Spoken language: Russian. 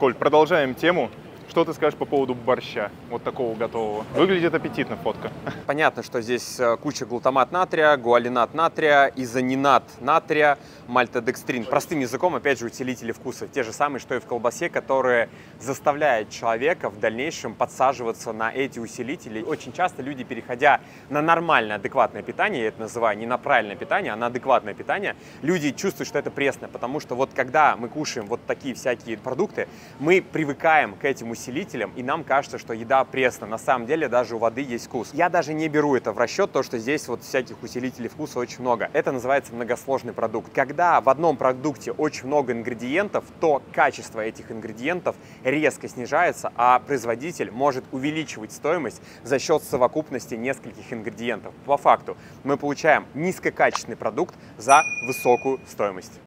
Коль, продолжаем тему. Что ты скажешь по поводу борща, вот такого готового? Выглядит аппетитно фотка. Понятно, что здесь куча глутамат натрия, гуалинат натрия, изонинат натрия, мальтодекстрин. Простым языком, опять же, усилители вкуса. Те же самые, что и в колбасе, которые заставляют человека в дальнейшем подсаживаться на эти усилители. Очень часто люди, переходя на нормальное, адекватное питание, я это называю не на правильное питание, а на адекватное питание, люди чувствуют, что это пресное, потому что вот когда мы кушаем вот такие всякие продукты, мы привыкаем к этим усилителям, и нам кажется, что еда пресная. На самом деле даже у воды есть вкус. Я даже не беру это в расчет, то, что здесь вот всяких усилителей вкуса очень много. Это называется многосложный продукт. Когда в одном продукте очень много ингредиентов, то качество этих ингредиентов резко снижается, а производитель может увеличивать стоимость за счет совокупности нескольких ингредиентов. По факту мы получаем низкокачественный продукт за высокую стоимость.